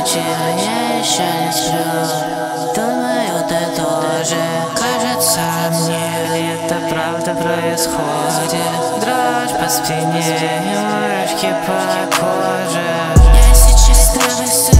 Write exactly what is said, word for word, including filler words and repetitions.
ночи я еще не сплю. Думаю, ты тоже. Кажется мне, это правда происходит. Дрожь по спине и мурашки по коже. Я сейчас на высоте.